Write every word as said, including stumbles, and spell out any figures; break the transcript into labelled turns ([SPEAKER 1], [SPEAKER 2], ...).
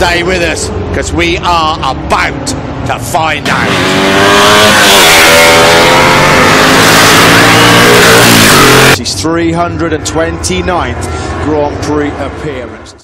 [SPEAKER 1] Stay with us, because we are about to find out.
[SPEAKER 2] His three hundred twenty-ninth Grand Prix appearance.